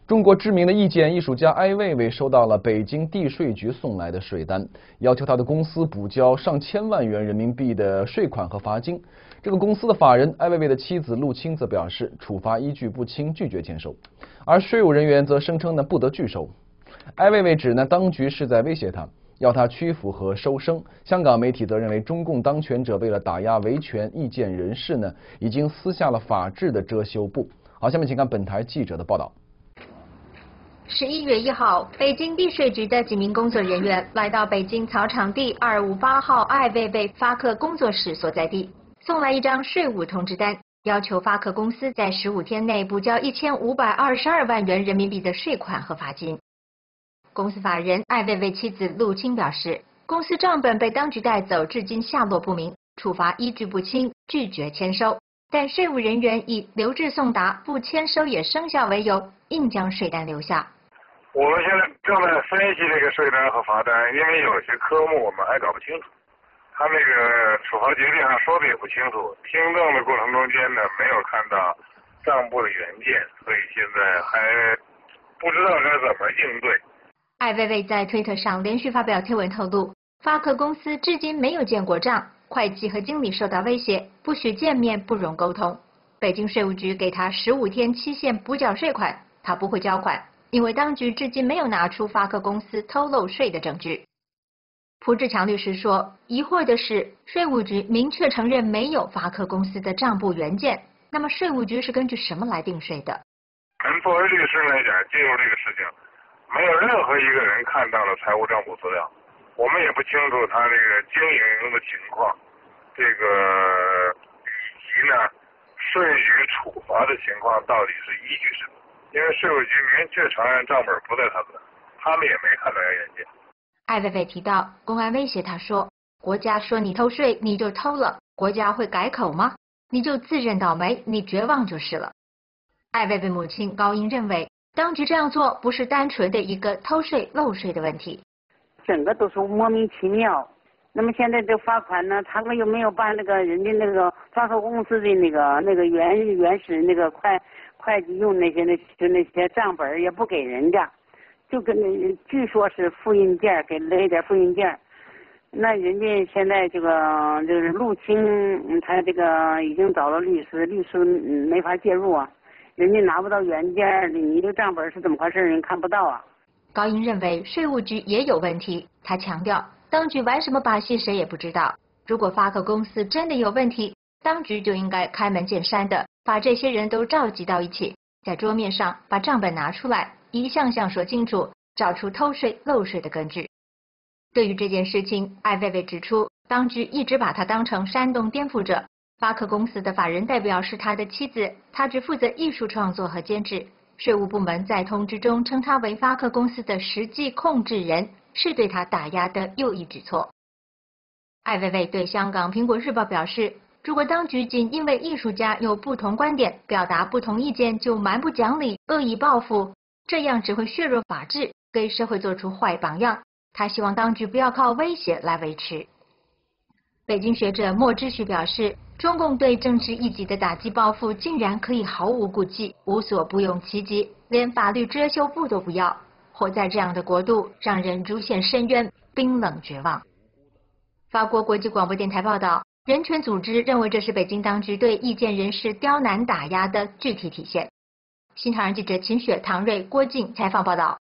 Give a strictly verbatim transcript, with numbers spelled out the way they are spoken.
中国知名的意见艺术家艾未未收到了北京地税局送来的税单，要求他的公司补交上千万元人民币的税款和罚金。这个公司的法人艾未未的妻子陆清则表示，处罚依据不清，拒绝签收，而税务人员则声称呢不得拒收。艾未未指呢当局是在威胁他，要他屈服和收声。香港媒体则认为，中共当权者为了打压维权意见人士呢，已经撕下了法治的遮羞布。好，下面请看本台记者的报道。 十一月一号，北京地税局的几名工作人员来到北京草场地二五八号艾未未发客工作室所在地，送来一张税务通知单，要求发客公司在十五天内补交一千五百二十二万元人民币的税款和罚金。公司法人艾未未妻子陆清表示，公司账本被当局带走，至今下落不明，处罚依据不清，拒绝签收。但税务人员以留置送达、不签收也生效为由，硬将税单留下。 我们现在正在分析这个税单和罚单，因为有些科目我们还搞不清楚，他那个处罚决定上说的也不清楚。听证的过程中间呢，没有看到账簿的原件，所以现在还不知道该怎么应对。 艾未未在推特上连续发表贴文透露，发客公司至今没有见过账，会计和经理受到威胁，不许见面，不容沟通。北京税务局给他十五天期限补缴税款，他不会交款，因为当局至今没有拿出发客公司偷漏税的证据。蒲志强律师说，疑惑的是，税务局明确承认没有发客公司的账簿原件，那么税务局是根据什么来定税的？ 咱作为律师来讲，介入这个事情，没有任何一个人看到了财务账簿资料，我们也不清楚他这个经营的情况，这个以及呢税局处罚的情况到底是依据什么？因为税务局明确承认账本不在他们那，他们也没看到原件。 艾未未提到，公安威胁他说，国家说你偷税，你就偷了，国家会改口吗？你就自认倒霉，你绝望就是了。艾未未母亲高英认为，当局这样做不是单纯的一个偷税漏税的问题， 整个都是莫名其妙。那么现在这罚款呢，他们又没有把那个人家那个发客公司的那个那个原原始那个会会计用那些那就那些账本也不给人家，就跟据说是复印件给了一点复印件。那人家现在这个就是陆清，他这个已经找了律师，律师没法介入啊，人家拿不到原件，你这账本是怎么回事？人看不到啊。 高英认为税务局也有问题，他强调，当局玩什么把戏谁也不知道。如果发客公司真的有问题，当局就应该开门见山的把这些人都召集到一起，在桌面上把账本拿出来，一项项说清楚，找出偷税漏税的根据。对于这件事情，艾未未指出，当局一直把他当成煽动颠覆者。发客公司的法人代表是他的妻子，他只负责艺术创作和监制。税务部门在通知中称他为发客公司的实际控制人，是对他打压的又一举措。艾未未对香港《苹果日报》表示，如果当局仅因为艺术家有不同观点，表达不同意见就蛮不讲理、恶意报复，这样只会削弱法治，给社会做出坏榜样。他希望当局不要靠威胁来维持。北京学者莫之许表示，中共对政治异己的打击报复竟然可以毫无顾忌，无所不用其极，连法律遮羞布都不要。活在这样的国度，让人如陷深渊，冰冷绝望。法国国际广播电台报道，人权组织认为这是北京当局对意见人士刁难打压的具体体现。新唐人记者秦雪、唐瑞、郭静采访报道。